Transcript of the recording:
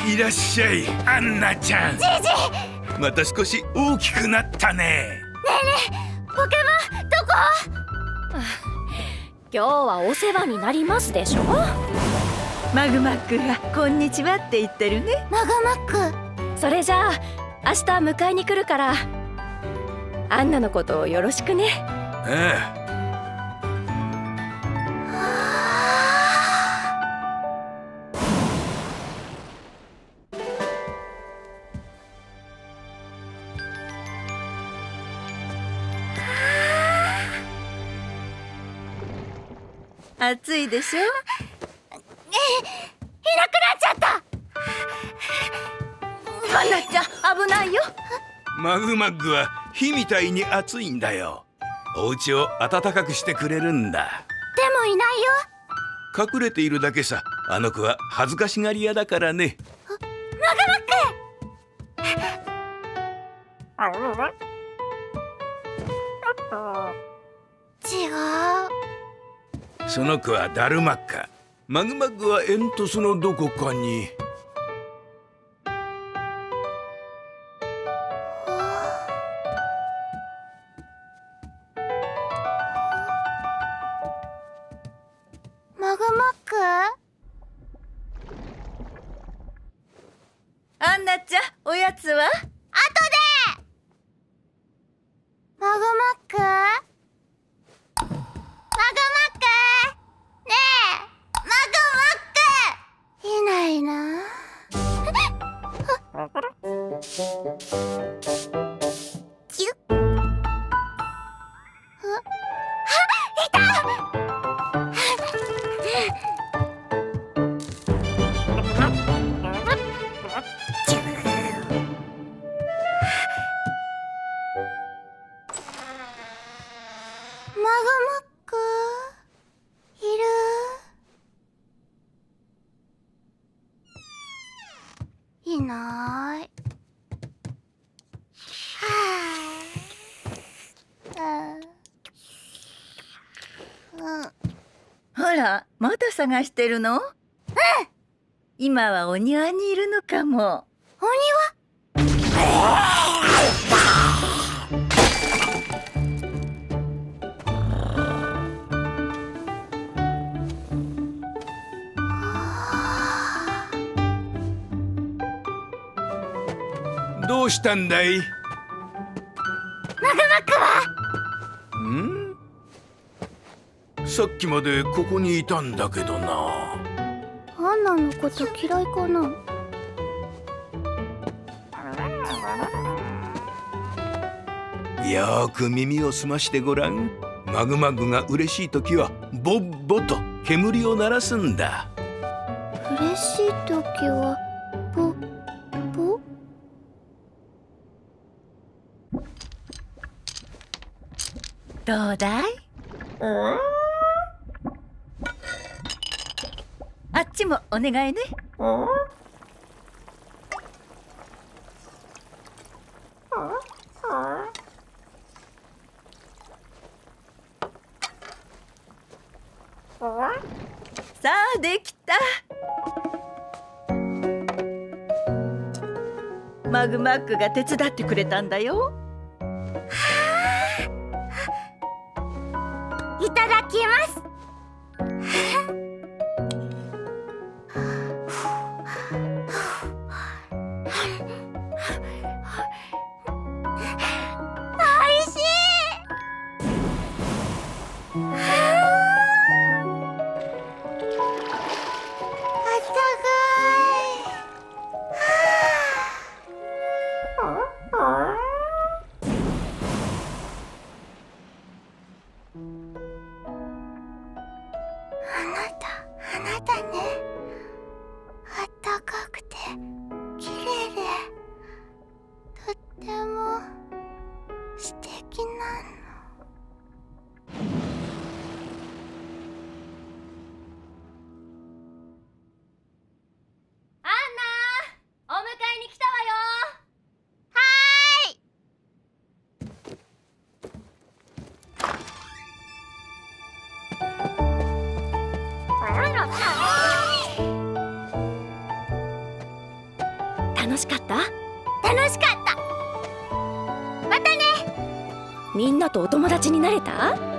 いらっしゃい、アンナちゃん。 じいじ、 また少し大きくなったね。 ねえねえ、ポケモンどこ？ 今日はお世話になりますでしょ。 マグマックがこんにちはって言ってるね。 マグマック。 それじゃあ明日迎えに来るからアンナのことをよろしくね。 ああ。 暑いでしょ。 いなくなっちゃった。 アンナちゃん危ないよ。 マグマッグは火みたいに熱いんだよ。お家を暖かくしてくれるんだ。 でもいないよ。 隠れているだけさ。あの子は恥ずかしがり屋だからね。 マグマック。違う。 その子はダルマッカ。マグマッグは煙突のどこかに。 マグマック？ アンナちゃん、おやつは？ 後で。マグマック？マグマック？ねえ、マグマック！いないな。キュッ。いた！マグマックいる？いない。 ほら、まだ探してるの？今はお庭にいるのかも。 お庭？ どうしたんだい？ マグマックは？ さっきまでここにいたんだけどな。 アンナのこと嫌いかな？ よーく耳を澄ましてごらん。マグマグが嬉しいときはボッボと煙を鳴らすんだ。 嬉しいときはボボ？ どうだい？あっちもお願いね。さあできた。マグマックが手伝ってくれたんだよ。 いただきます。おいしい。あったかい。 楽しかった。またね。 みんなとお友達になれた？